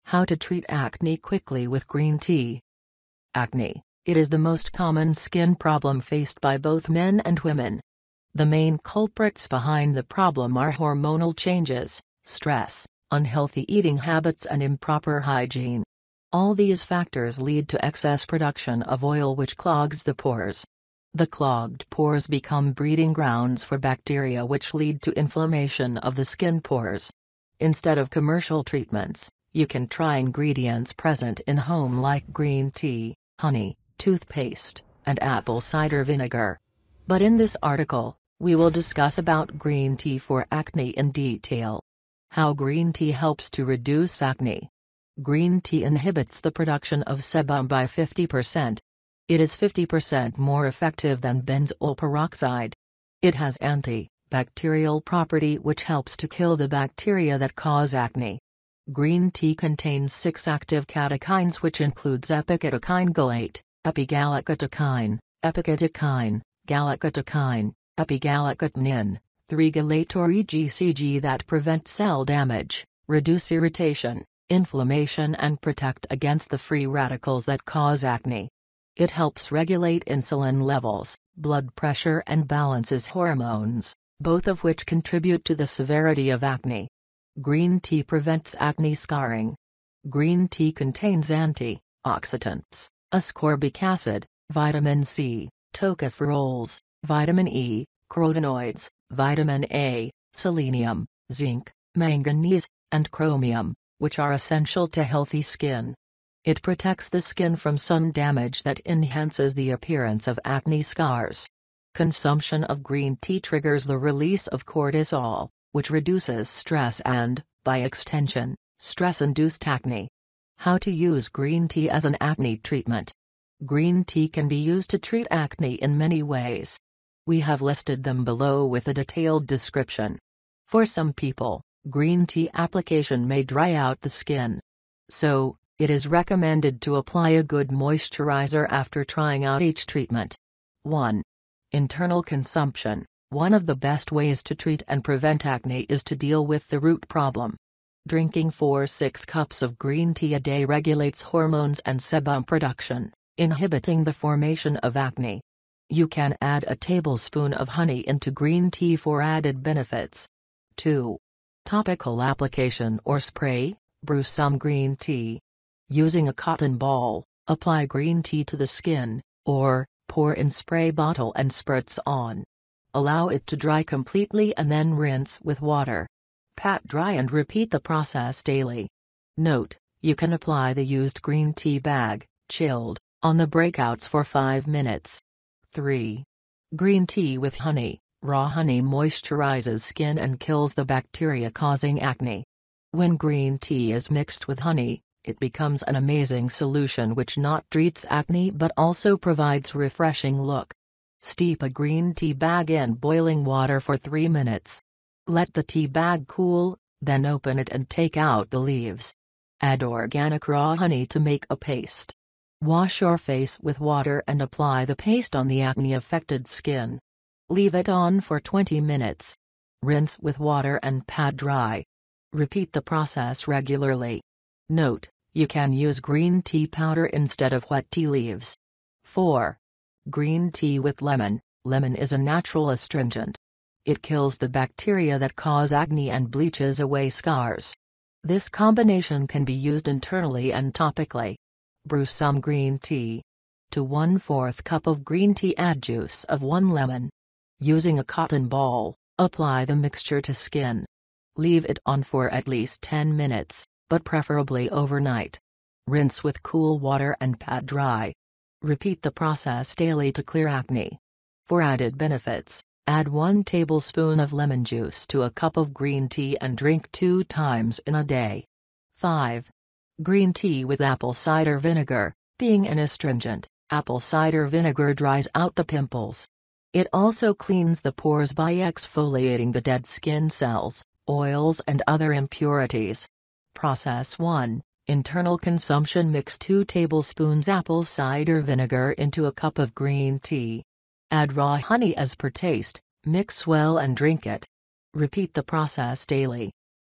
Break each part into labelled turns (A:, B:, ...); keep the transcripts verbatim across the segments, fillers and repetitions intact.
A: How to treat acne quickly with green tea. Acne. It is the most common skin problem faced by both men and women. The main culprits behind the problem are hormonal changes, stress, unhealthy eating habits and improper hygiene. All these factors lead to excess production of oil which clogs the pores. The clogged pores become breeding grounds for bacteria which lead to inflammation of the skin pores. Instead of commercial treatments, you can try ingredients present in home like green tea, honey, toothpaste, and apple cider vinegar. But in this article, we will discuss about green tea for acne in detail. How green tea helps to reduce acne. Green tea inhibits the production of sebum by fifty percent. It is fifty percent more effective than benzoyl peroxide. It has anti-bacterial property which helps to kill the bacteria that cause acne. Green tea contains six active catechins which includes epicatechin gallate, epigallocatechin, epicatechin, gallocatechin, epigallocatinin, three gallate or E G C G that prevent cell damage, reduce irritation, inflammation and protect against the free radicals that cause acne. It helps regulate insulin levels, blood pressure and balances hormones, both of which contribute to the severity of acne. Green tea prevents acne scarring. Green tea contains antioxidants, ascorbic acid, vitamin C, tocopherols, vitamin E, carotenoids, vitamin A, selenium, zinc, manganese, and chromium, which are essential to healthy skin. It protects the skin from sun damage that enhances the appearance of acne scars. Consumption of green tea triggers the release of cortisol, which reduces stress and, by extension, stress-induced acne. How to use green tea as an acne treatment. Green tea can be used to treat acne in many ways. We have listed them below with a detailed description. For some people, green tea application may dry out the skin. So, it is recommended to apply a good moisturizer after trying out each treatment. one. Internal consumption. One of the best ways to treat and prevent acne is to deal with the root problem. Drinking four to six cups of green tea a day regulates hormones and sebum production, inhibiting the formation of acne. You can add a tablespoon of honey into green tea for added benefits. two. Topical application or spray. Brew some green tea. Using a cotton ball, apply green tea to the skin, or pour in spray bottle and spritz on. Allow it to dry completely and then rinse with water. Pat dry and repeat the process daily. Note, you can apply the used green tea bag, chilled, on the breakouts for five minutes. three. Green tea with honey. Raw honey moisturizes skin and kills the bacteria causing acne. When green tea is mixed with honey, it becomes an amazing solution which not treats acne but also provides refreshing look. Steep a green tea bag in boiling water for three minutes. Let the tea bag cool, then open it and take out the leaves. Add organic raw honey to make a paste. Wash your face with water and apply the paste on the acne-affected skin. Leave it on for twenty minutes. Rinse with water and pat dry. Repeat the process regularly. Note, you can use green tea powder instead of wet tea leaves. four. Green tea with lemon. Lemon is a natural astringent. It kills the bacteria that cause acne and bleaches away scars. This combination can be used internally and topically. Brew some green tea. To one fourth cup of green tea add juice of one lemon. Using a cotton ball, apply the mixture to skin. Leave it on for at least ten minutes, but preferably overnight. Rinse with cool water and pat dry. Repeat the process daily to clear acne. For added benefits, add one tablespoon of lemon juice to a cup of green tea and drink two times in a day. five. Green tea with apple cider vinegar. Being an astringent, apple cider vinegar dries out the pimples. It also cleans the pores by exfoliating the dead skin cells, oils and other impurities. Process one. Internal consumption. Mix two tablespoons apple cider vinegar into a cup of green tea. Add raw honey as per taste, mix well and drink it. Repeat the process daily.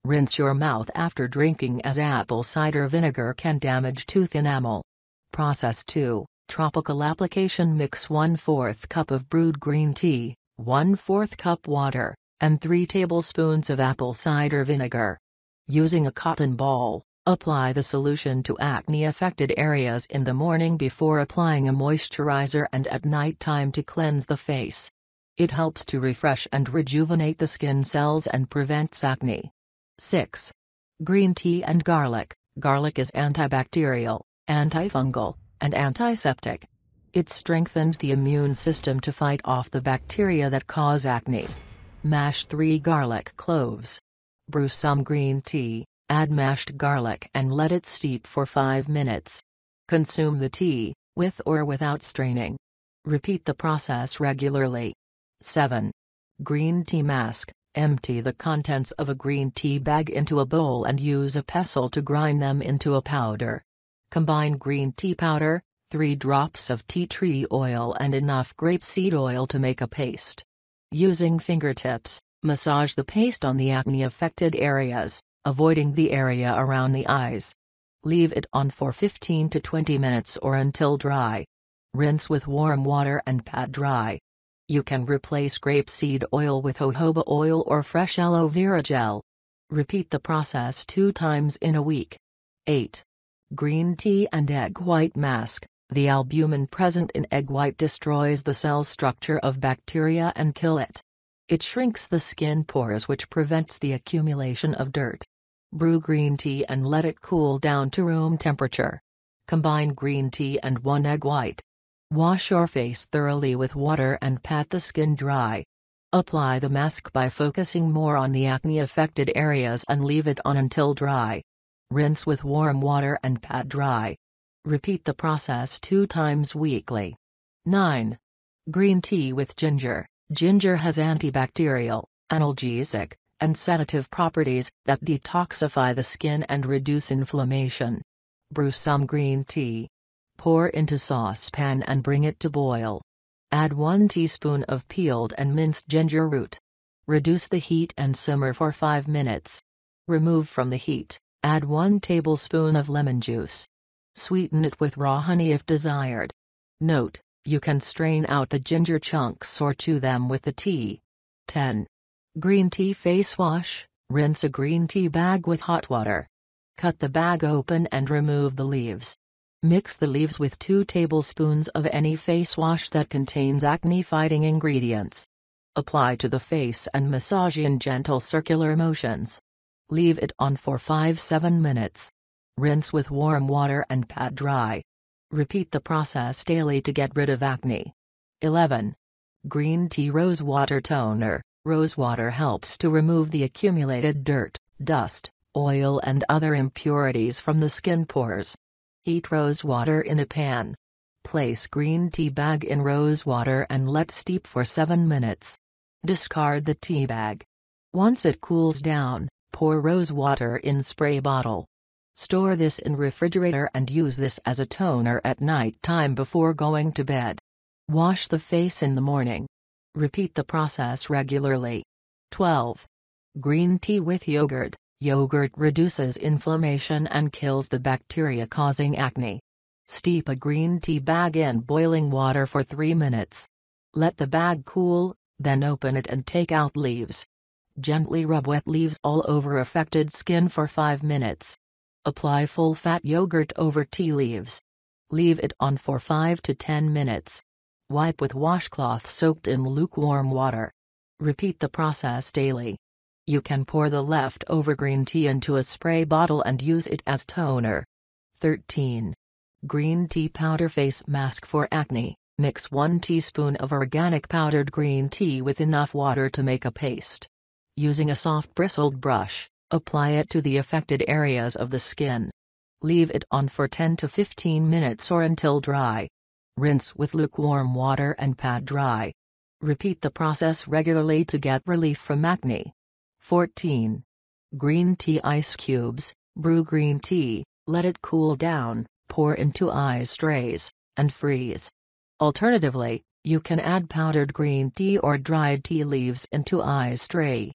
A: Rinse your mouth after drinking, as apple cider vinegar can damage tooth enamel. Process two. Tropical application: mix one fourth cup of brewed green tea, one fourth cup water, and three tablespoons of apple cider vinegar. Using a cotton ball, apply the solution to acne-affected areas in the morning before applying a moisturizer and at night time to cleanse the face. It helps to refresh and rejuvenate the skin cells and prevents acne. six. Green tea and garlic. Garlic is antibacterial, antifungal, and antiseptic. It strengthens the immune system to fight off the bacteria that cause acne. Mash three garlic cloves. Brew some green tea, add mashed garlic and let it steep for five minutes. Consume the tea, with or without straining. Repeat the process regularly. seven. Green tea mask. Empty the contents of a green tea bag into a bowl and use a pestle to grind them into a powder. Combine green tea powder, three drops of tea tree oil and enough grapeseed oil to make a paste. Using fingertips, massage the paste on the acne-affected areas, avoiding the area around the eyes. Leave it on for fifteen to twenty minutes or until dry. Rinse with warm water and pat dry. You can replace grapeseed oil with jojoba oil or fresh aloe vera gel. Repeat the process two times in a week. eight. Green tea and egg white mask. The albumin present in egg white destroys the cell structure of bacteria and kill it. It shrinks the skin pores, which prevents the accumulation of dirt. Brew green tea and let it cool down to room temperature. Combine green tea and one egg white. Wash your face thoroughly with water and pat the skin dry. Apply the mask by focusing more on the acne-affected areas and leave it on until dry. Rinse with warm water and pat dry. Repeat the process two times weekly. nine. Green tea with ginger. Ginger has antibacterial, analgesic, and sedative properties that detoxify the skin and reduce inflammation. Brew some green tea. Pour into saucepan and bring it to boil. Add one teaspoon of peeled and minced ginger root. Reduce the heat and simmer for five minutes. Remove from the heat, add one tablespoon of lemon juice. Sweeten it with raw honey if desired. Note: you can strain out the ginger chunks or chew them with the tea. ten. Green tea face wash. Rinse a green tea bag with hot water. Cut the bag open and remove the leaves. Mix the leaves with two tablespoons of any face wash that contains acne-fighting ingredients. Apply to the face and massage in gentle circular motions. Leave it on for five to seven minutes. Rinse with warm water and pat dry. Repeat the process daily to get rid of acne. eleven. Green tea rose water toner. Rose water helps to remove the accumulated dirt, dust, oil and other impurities from the skin pores. Heat rose water in a pan. Place green tea bag in rose water and let steep for seven minutes. Discard the tea bag. Once it cools down, pour rose water in spray bottle. Store this in refrigerator and use this as a toner at night time before going to bed. Wash the face in the morning. Repeat the process regularly. twelve. Green tea with yogurt. Yogurt reduces inflammation and kills the bacteria causing acne. Steep a green tea bag in boiling water for three minutes. Let the bag cool, then open it and take out leaves. Gently rub wet leaves all over affected skin for five minutes. Apply full-fat yogurt over tea leaves. Leave it on for five to ten minutes. Wipe with washcloth soaked in lukewarm water. Repeat the process daily. You can pour the leftover green tea into a spray bottle and use it as toner. thirteen. Green tea powder face mask for acne. Mix one teaspoon of organic powdered green tea with enough water to make a paste. Using a soft bristled brush, apply it to the affected areas of the skin. Leave it on for ten to fifteen minutes or until dry. Rinse with lukewarm water and pat dry. Repeat the process regularly to get relief from acne. fourteen. Green tea ice cubes. Brew green tea, let it cool down, pour into ice trays, and freeze. Alternatively, you can add powdered green tea or dried tea leaves into ice tray.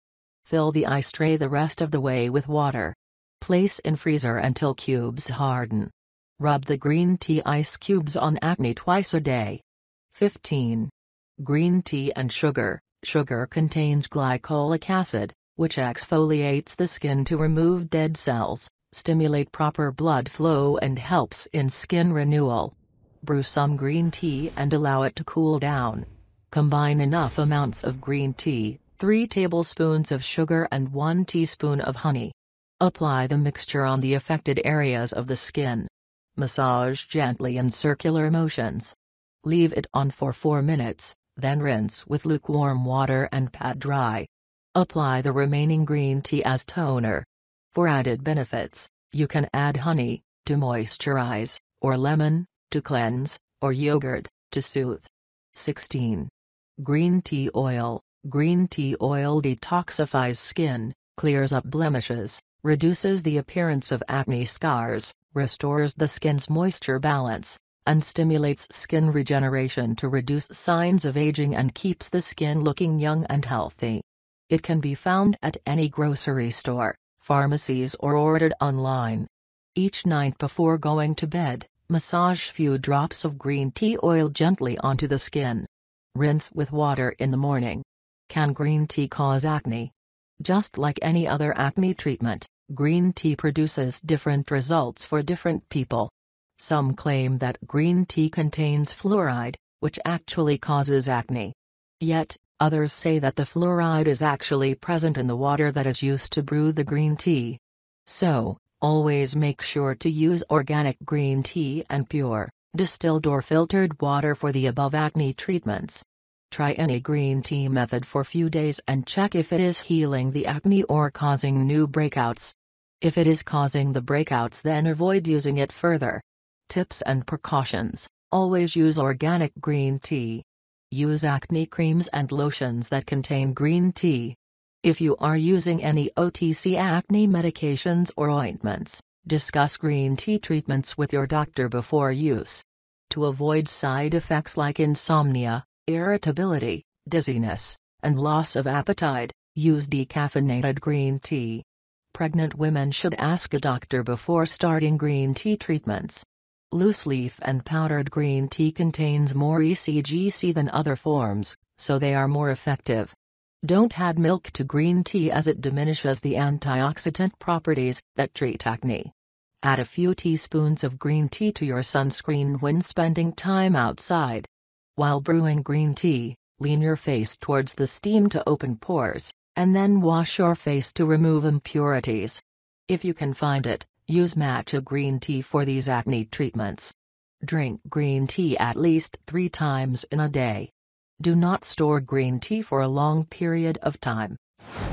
A: Fill the ice tray the rest of the way with water. Place in freezer until cubes harden. Rub the green tea ice cubes on acne twice a day. fifteen. Green tea and sugar. Sugar contains glycolic acid, which exfoliates the skin to remove dead cells, stimulate proper blood flow and helps in skin renewal. Brew some green tea and allow it to cool down. Combine enough amounts of green tea, three tablespoons of sugar and one teaspoon of honey. Apply the mixture on the affected areas of the skin. Massage gently in circular motions. Leave it on for four minutes, then rinse with lukewarm water and pat dry. Apply the remaining green tea as toner. For added benefits, you can add honey, to moisturize, or lemon, to cleanse, or yogurt, to soothe. sixteen. Green tea oil. Green tea oil detoxifies skin, clears up blemishes, reduces the appearance of acne scars, restores the skin's moisture balance, and stimulates skin regeneration to reduce signs of aging and keeps the skin looking young and healthy. It can be found at any grocery store, pharmacies or ordered online. Each night before going to bed, massage few drops of green tea oil gently onto the skin. Rinse with water in the morning. Can green tea cause acne? Just like any other acne treatment, green tea produces different results for different people. Some claim that green tea contains fluoride, which actually causes acne. Yet, others say that the fluoride is actually present in the water that is used to brew the green tea. So, always make sure to use organic green tea and pure, distilled or filtered water for the above acne treatments. Try any green tea method for few days and check if it is healing the acne or causing new breakouts. If it is causing the breakouts, then avoid using it further. Tips and precautions: always use organic green tea. Use acne creams and lotions that contain green tea. If you are using any O T C acne medications or ointments, discuss green tea treatments with your doctor before use. To avoid side effects like insomnia, irritability, dizziness, and loss of appetite, use decaffeinated green tea. Pregnant women should ask a doctor before starting green tea treatments. Loose leaf and powdered green tea contains more E C G C than other forms, so they are more effective. Don't add milk to green tea as it diminishes the antioxidant properties that treat acne. Add a few teaspoons of green tea to your sunscreen when spending time outside. While brewing green tea, lean your face towards the steam to open pores, and then wash your face to remove impurities. If you can find it, use matcha green tea for these acne treatments. Drink green tea at least three times in a day. Do not store green tea for a long period of time.